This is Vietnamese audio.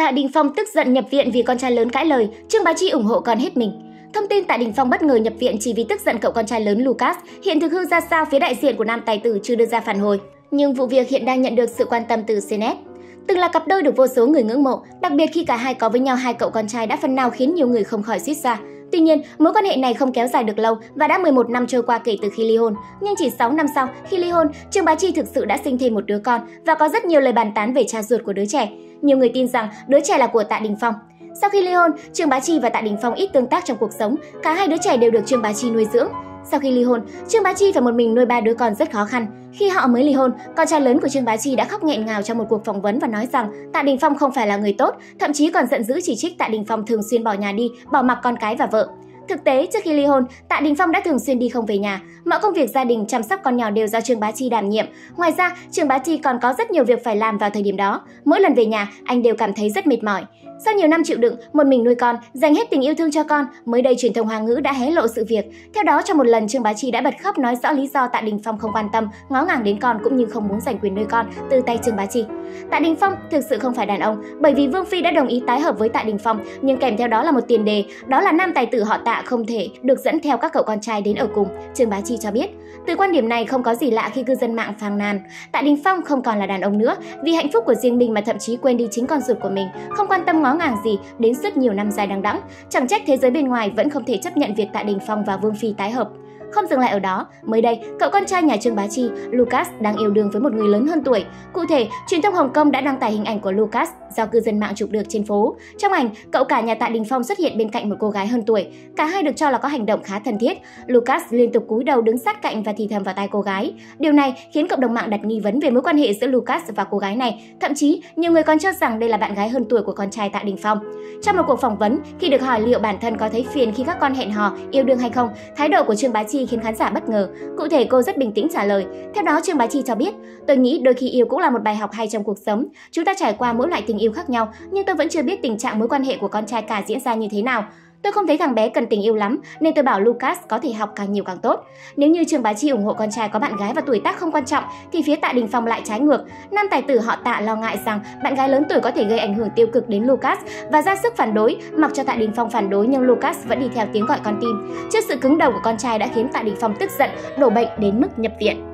Tạ Đình Phong tức giận nhập viện vì con trai lớn cãi lời, Trương Bá Chi ủng hộ con hết mình. Thông tin Tạ Đình Phong bất ngờ nhập viện chỉ vì tức giận cậu con trai lớn Lucas, hiện thực hư ra sao phía đại diện của nam tài tử chưa đưa ra phản hồi. Nhưng vụ việc hiện đang nhận được sự quan tâm từ CNET. Từng là cặp đôi được vô số người ngưỡng mộ, đặc biệt khi cả hai có với nhau hai cậu con trai đã phần nào khiến nhiều người không khỏi suýt xoa. Tuy nhiên, mối quan hệ này không kéo dài được lâu và đã 11 năm trôi qua kể từ khi ly hôn. Nhưng chỉ 6 năm sau, khi ly hôn, Trương Bá Chi thực sự đã sinh thêm một đứa con và có rất nhiều lời bàn tán về cha ruột của đứa trẻ. Nhiều người tin rằng đứa trẻ là của Tạ Đình Phong. Sau khi ly hôn, Trương Bá Chi và Tạ Đình Phong ít tương tác trong cuộc sống, cả hai đứa trẻ đều được Trương Bá Chi nuôi dưỡng. Sau khi ly hôn, Trương Bá Chi phải một mình nuôi 3 đứa con rất khó khăn. Khi họ mới ly hôn, con trai lớn của Trương Bá Chi đã khóc nghẹn ngào trong một cuộc phỏng vấn và nói rằng Tạ Đình Phong không phải là người tốt, thậm chí còn giận dữ chỉ trích Tạ Đình Phong thường xuyên bỏ nhà đi, bỏ mặc con cái và vợ. Thực tế, trước khi ly hôn, Tạ Đình Phong đã thường xuyên đi không về nhà. Mọi công việc gia đình chăm sóc con nhỏ đều do Trương Bá Chi đảm nhiệm. Ngoài ra, Trương Bá Chi còn có rất nhiều việc phải làm vào thời điểm đó. Mỗi lần về nhà, anh đều cảm thấy rất mệt mỏi. Sau nhiều năm chịu đựng, một mình nuôi con, dành hết tình yêu thương cho con, mới đây truyền thông Hoa ngữ đã hé lộ sự việc. Theo đó, trong một lần, Trương Bá Chi đã bật khóc nói rõ lý do Tạ Đình Phong không quan tâm, ngó ngàng đến con cũng như không muốn giành quyền nuôi con từ tay Trương Bá Chi. Tạ Đình Phong thực sự không phải đàn ông, bởi vì Vương Phi đã đồng ý tái hợp với Tạ Đình Phong, nhưng kèm theo đó là một tiền đề, đó là nam tài tử họ Tạ không thể được dẫn theo các cậu con trai đến ở cùng. Trương Bá Chi cho biết, từ quan điểm này không có gì lạ khi cư dân mạng phàn nàn Tạ Đình Phong không còn là đàn ông nữa, vì hạnh phúc của riêng mình mà thậm chí quên đi chính con ruột của mình, không quan tâm ngó ngàng gì đến suốt nhiều năm dài đằng đẵng. Chẳng trách thế giới bên ngoài vẫn không thể chấp nhận việc Tạ Đình Phong và Vương Phi tái hợp. Không dừng lại ở đó, mới đây, cậu con trai nhà Trương Bá Chi, Lucas, đang yêu đương với một người lớn hơn tuổi. Cụ thể, truyền thông Hồng Kông đã đăng tải hình ảnh của Lucas do cư dân mạng chụp được trên phố. Trong ảnh, cậu cả nhà Tạ Đình Phong xuất hiện bên cạnh một cô gái hơn tuổi. Cả hai được cho là có hành động khá thân thiết. Lucas liên tục cúi đầu đứng sát cạnh và thì thầm vào tai cô gái. Điều này khiến cộng đồng mạng đặt nghi vấn về mối quan hệ giữa Lucas và cô gái này. Thậm chí, nhiều người còn cho rằng đây là bạn gái hơn tuổi của con trai Tạ Đình Phong. Trong một cuộc phỏng vấn, khi được hỏi liệu bản thân có thấy phiền khi các con hẹn hò, yêu đương hay không, thái độ của Trương Bá Chi khiến khán giả bất ngờ. Cụ thể, cô rất bình tĩnh trả lời. Theo đó, Trương Bá Chi cho biết, tôi nghĩ đôi khi yêu cũng là một bài học hay trong cuộc sống. Chúng ta trải qua mỗi loại tình yêu khác nhau, nhưng tôi vẫn chưa biết tình trạng mối quan hệ của con trai cả diễn ra như thế nào. Tôi không thấy thằng bé cần tình yêu lắm, nên tôi bảo Lucas có thể học càng nhiều càng tốt. Nếu như Trương Bá Chi ủng hộ con trai có bạn gái và tuổi tác không quan trọng, thì phía Tạ Đình Phong lại trái ngược. Nam tài tử họ Tạ lo ngại rằng bạn gái lớn tuổi có thể gây ảnh hưởng tiêu cực đến Lucas và ra sức phản đối. Mặc cho Tạ Đình Phong phản đối nhưng Lucas vẫn đi theo tiếng gọi con tim. Trước sự cứng đầu của con trai đã khiến Tạ Đình Phong tức giận, đổ bệnh đến mức nhập viện.